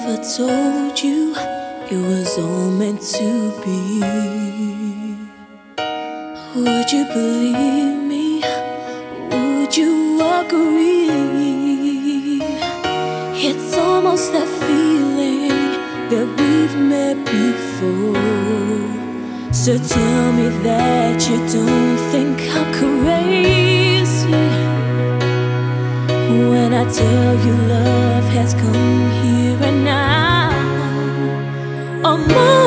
I told you it was all meant to be? Would you believe me? Would you agree? It's almost that feeling that we've met before. So tell me that you don't think I'm crazy when I tell you love has come here and now.